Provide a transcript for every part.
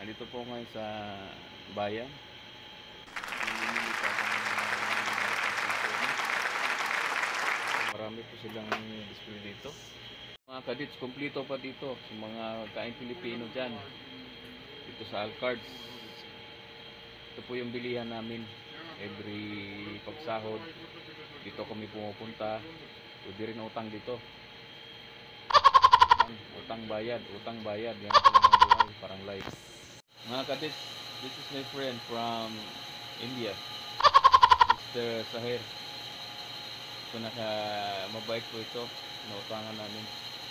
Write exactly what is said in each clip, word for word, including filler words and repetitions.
Nandito po ngayon sa bayan. Namimili pa ako ng pasensya. Marami po silang display dito. Mga kadits, kompleto pa dito sa mga kain Pilipino dyan. Dito sa Alcards. Ito po yung bilihan namin. Every pagsahod, dito kami pumupunta. Pwede rin utang dito. Utang bayad, utang bayad. Yan po ang buhay, parang life. Mga kadits, this is my friend from India, Mister Sahir. So naka mabait po ito, nautangan namin.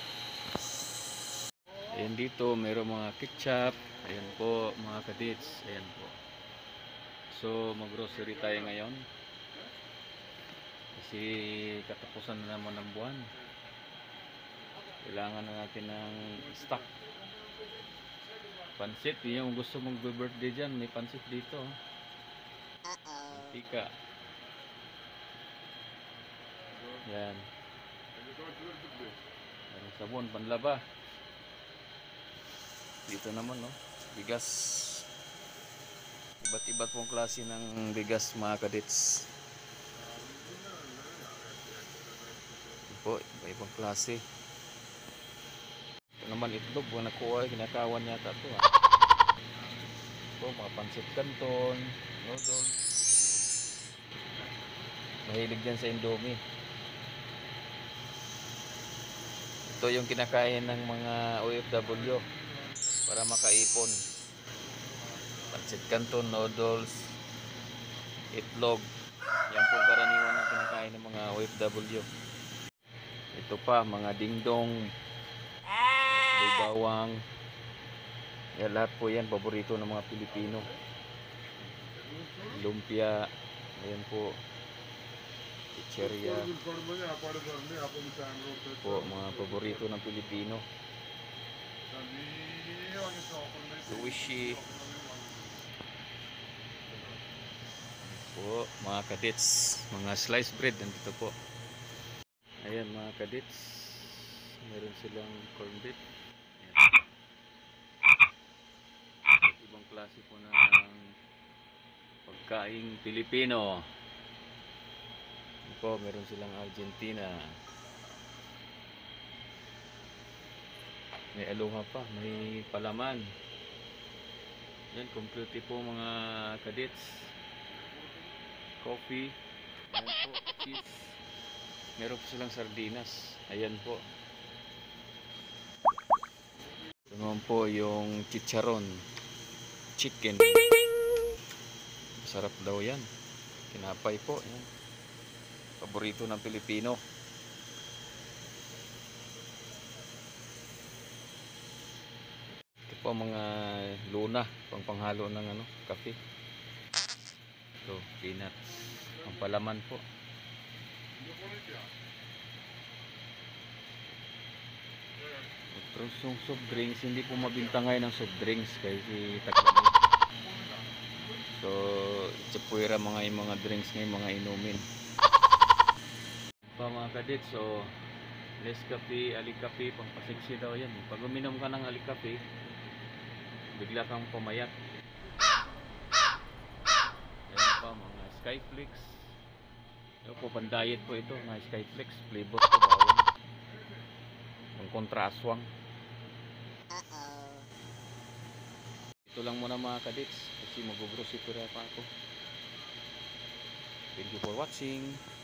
Ayan dito, mayroong mga ketchup. Ayan po mga kadits, ayan po. So mag-grocery tayo ngayon. Kasi katapusan na naman ng buwan. Kailangan na natin ng stock. Pansit, yung gusto mong birthday dyan, may pansit dito. Uh-oh. Tika. Yan. Yan, sabon, panlaba. Dito naman, no? Bigas. Iba't iba't pong klase ng bigas, mga kadits. Ito po, iba-ibang klase. Ito naman itlog, buwan na kuha, kinakawan yata ito. Ha? Ito, mga pansit canton, noodles. Mahilig dyan sa Indomie. Ito yung kinakain ng mga O F W para makaipon. Pansit canton, noodles, itlog. Yan po karaniwan na kinakain ng mga O F W. Ito pa, mga dingdong, bawang. Yan, lahat po yan paborito ng mga Pilipino. Lumpia, ayan po, chicheria po, mga paborito ng Pilipino. Sushi po, mga kadits, mga sliced bread nandito po. Ayan mga kadits, meron silang corned beef. Ibang klase po ng pagkaing Pilipino. Po, meron silang Argentina. May aloha pa, may palaman. Yan, complete po mga kadits. Coffee. Ayan po, cheese. Meron po silang sardinas. Ayan po. Ito naman po yung chicharon. Chicken. Sarap daw yan. Kinapay po. Yan. Paborito ng Pilipino. Ito po mga luna. Pang panghalo ng ano, kape. Ito, peanuts. Ang palaman po. Ito yung soft drinks. Hindi po mabinta ngayon ng soft drinks kasi taglamig. So, tsapuira mga yung mga drinks ngayon, mga inumin. Pa mga kadit, so Nescafe, Alikape, pangpasiksi daw yan. Pag uminom ka ng Alikape, bigla kang pumayat. Ayan pa, mga Skyflix. Ayan po, pan-diet po ito, mga Skyflix. Flavor po bawang. Ang kontra aswang. Uh-oh. Ito lang muna mga kadits, kasi mag-grocery pa ako. Thank you for watching.